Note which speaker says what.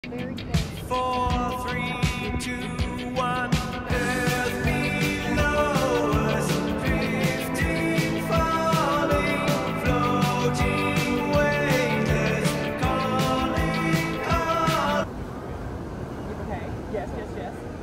Speaker 1: Very close.
Speaker 2: 4, 3, 2, 1. Earth below us, drifting, falling, floating, weightless, calling, calling.
Speaker 1: Okay. Yes, yes, yes.